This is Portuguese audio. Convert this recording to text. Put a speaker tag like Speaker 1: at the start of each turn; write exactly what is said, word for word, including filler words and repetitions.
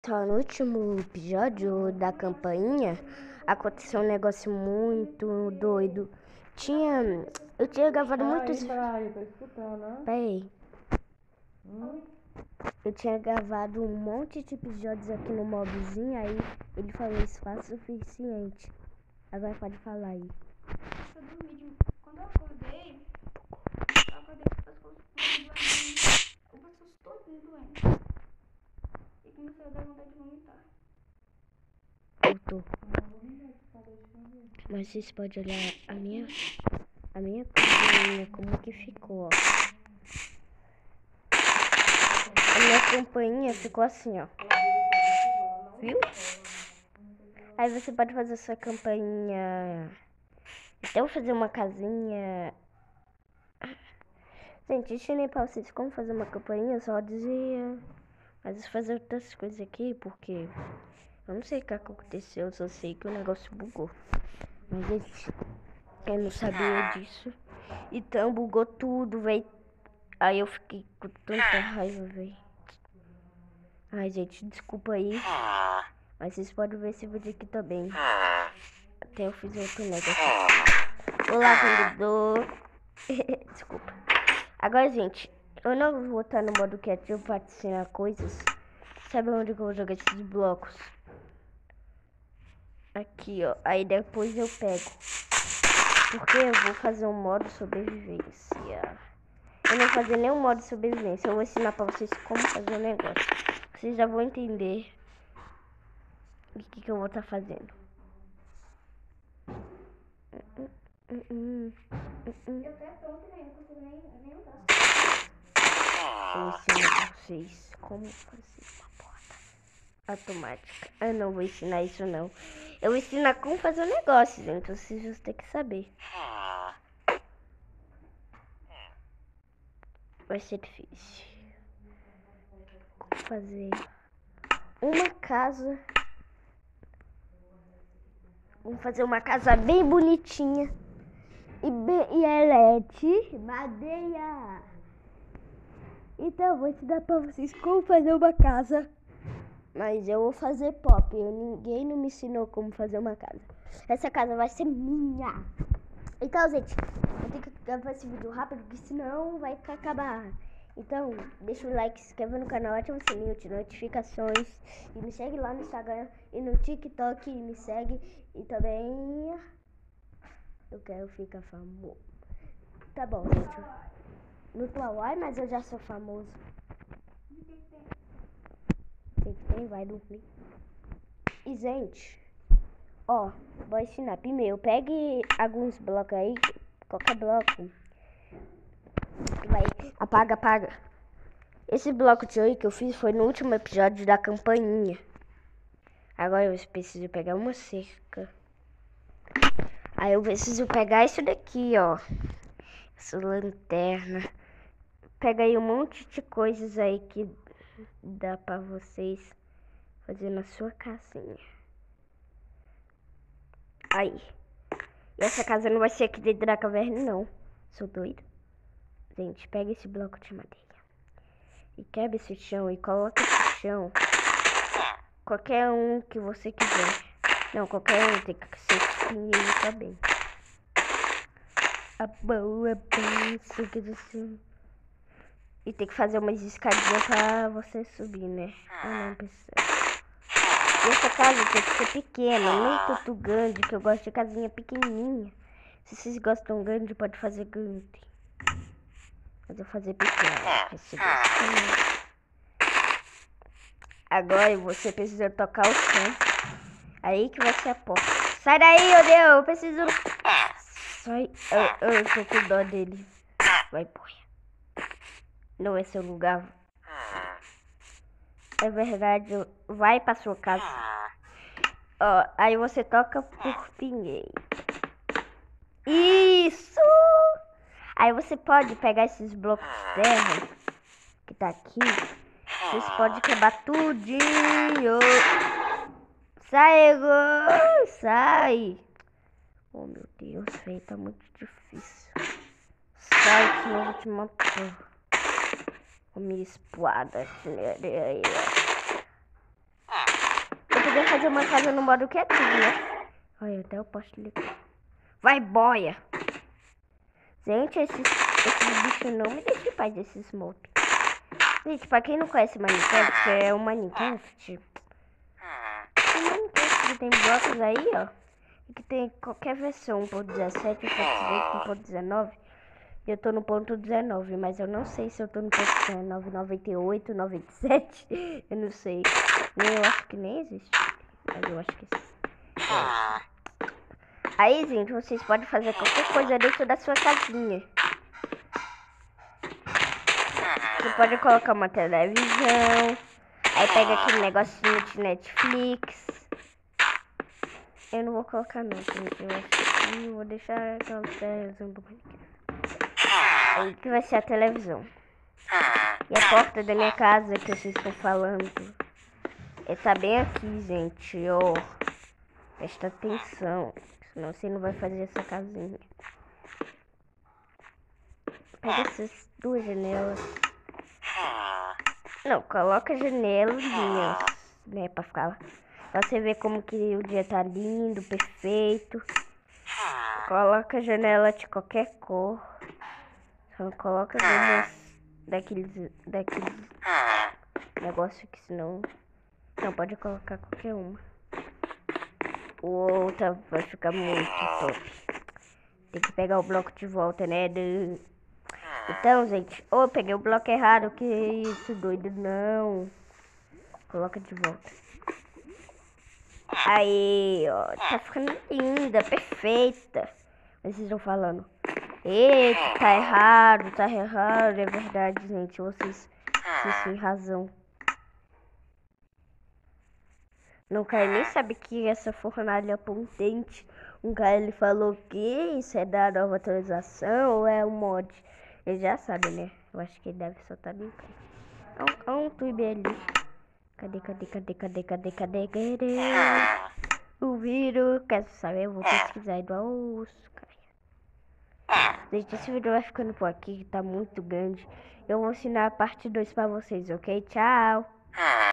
Speaker 1: Então, no último episódio da campainha, aconteceu um negócio muito doido. Tinha. Eu tinha gravado muitos.
Speaker 2: Ai, tô escutando.
Speaker 1: Peraí.
Speaker 2: Hum?
Speaker 1: Eu tinha gravado um monte de episódios aqui no mobzinho, aí ele falou isso faz o suficiente. Agora pode falar aí.
Speaker 3: Eu dormi de... Quando eu acordei, eu acordei com o pescoço doendo, o pescoço todo doendo. E comecei a dar vontade de vomitar.
Speaker 1: Voltou. Mas vocês podem olhar a minha. A minha campainha, como que ficou, ó. A minha campainha ficou assim, ó. Viu? Aí você pode fazer sua campainha. Até eu fazer uma casinha. Gente, ensinei pra vocês como fazer uma campainha, só dizia. Mas fazer outras coisas aqui, porque eu não sei o que aconteceu, eu só sei que o negócio bugou. Mas gente, eu não sabia disso. Então bugou tudo, velho. Aí eu fiquei com tanta raiva, velho. Ai, gente, desculpa aí. Mas vocês podem ver esse vídeo aqui também. Até eu fiz outro negócio. Olá, vendedor. Desculpa. Agora, gente, eu não vou estar no modo criativo pra te ensinar coisas. Sabe onde que eu vou jogar esses blocos? Aqui, ó. Aí depois eu pego. Porque eu vou fazer um modo sobrevivência. Eu não vou fazer nenhum modo sobrevivência. Eu vou ensinar pra vocês como fazer o negócio. Vocês já vão entender o que, que eu vou estar fazendo.
Speaker 3: Eu até pronto, né? Não consigo nem, nem usar.
Speaker 1: Eu ensino pra vocês como fazer uma porta automática. Eu não vou ensinar isso, não. Eu vou ensinar como fazer o negócio, gente. Vocês vão ter que saber. Vai ser difícil. Como fazer uma casa. Vamos fazer uma casa bem bonitinha. E, bem, e elete madeira. Então eu vou ensinar pra vocês como fazer uma casa. Mas eu vou fazer pop. Eu, ninguém não me ensinou como fazer uma casa. Essa casa vai ser minha. Então, gente, eu tenho que gravar esse vídeo rápido, porque senão vai acabar. Então, deixa o like, se inscreva no canal, ativa o sininho de notificações. E me segue lá no Instagram e no TikTok. E me segue. E também eu quero ficar famoso. Tá bom, gente. No Kawaii, mas eu já sou famoso. Tem que tem, vai dormir. E, gente, ó, vou ensinar. Primeiro, pegue alguns blocos aí. Qualquer bloco. Vai, apaga, apaga. Esse bloco de hoje que eu fiz foi no último episódio da campainha. Agora eu preciso pegar uma cerca. Aí eu preciso pegar isso daqui, ó. Essa lanterna. Pega aí um monte de coisas aí que dá pra vocês fazer na sua casinha. Aí. E essa casa não vai ser aqui dentro da caverna, não. Sou doida. Gente, pega esse bloco de madeira. E quebra esse chão e coloca esse chão. Qualquer um que você quiser. Não, qualquer um tem que ser espinheiro também. A boa, pensa que você... E tem que fazer umas escadinhas pra você subir, né? Ah, não precisa. E essa casa tem que ser pequena, nem tanto grande, que eu gosto de casinha pequenininha. Se vocês gostam grande, pode fazer grande. Mas eu vou fazer pequena. Esse gosto. Agora você precisa tocar o chão. Aí que vai ser a porta. Sai daí, meu Deus, eu preciso... Sai, eu, eu tô com dó dele. Vai, boia. Não é seu lugar. É verdade, vai pra sua casa. Ó, aí você toca por pingueiro. Isso! Aí você pode pegar esses blocos de terra que tá aqui. Vocês podem quebrar tudinho. Sai, Ego! Sai! Oh, meu Deus, velho, tá muito difícil. Sai, senão eu vou te matar. Com minha espada. fazer uma casa no modo criativo, né? Olha, até eu posso ligar. Vai, boia! Gente, esses, esses bichos não me deixam em paz, esses mobs. Gente, pra quem não conhece Minecraft, é o Minecraft. O Minecraft que tem blocos aí, ó. Que tem qualquer versão, um ponto dezessete, um ponto dezoito, um ponto dezenove. Eu tô no ponto dezenove, mas eu não sei se eu tô no ponto dezenove, noventa e oito, noventa e sete. Eu não sei. Eu acho que nem existe. Mas eu acho que sim. Aí, gente, vocês podem fazer qualquer coisa dentro da sua casinha. Você pode colocar uma televisão. Aí pega aquele negocinho de Netflix. Eu não vou colocar não, gente. Eu acho que eu vou deixar aquela televisão do Minecraft. Aí que vai ser a televisão. E a porta da minha casa que vocês estão falando. É, tá bem aqui, gente, ó. Presta atenção. Senão você não vai fazer essa casinha. Pega essas duas janelas. Não, coloca janelinhas, né, pra ficar... Pra você ver como que o dia tá lindo, perfeito. Coloca janela de qualquer cor. Só não coloca umas daqueles... Daqueles... Negócio que senão... Não, pode colocar qualquer uma. O outra vai ficar muito top. Tem que pegar o bloco de volta, né? Do... Então, gente... Oh, eu peguei o bloco errado. Que isso, doido? Não. Coloca de volta. Aí, ó. Tá ficando linda, perfeita. Vocês estão falando. Eita, tá errado, tá errado. É verdade, gente. Vocês, vocês têm razão. Não cara nem sabe que essa fornalha potente. Um cara ele falou que isso é da nova atualização ou é um mod. Ele já sabe, né? Eu acho que ele deve só tá brincando. Olha um tube ali. Cadê, cadê, cadê, cadê, cadê, cadê, cadê? O vírus. Quer saber? Eu vou pesquisar igual os cara. Gente, esse vídeo vai ficando por aqui, que tá muito grande. Eu vou ensinar a parte dois pra vocês, ok? Tchau!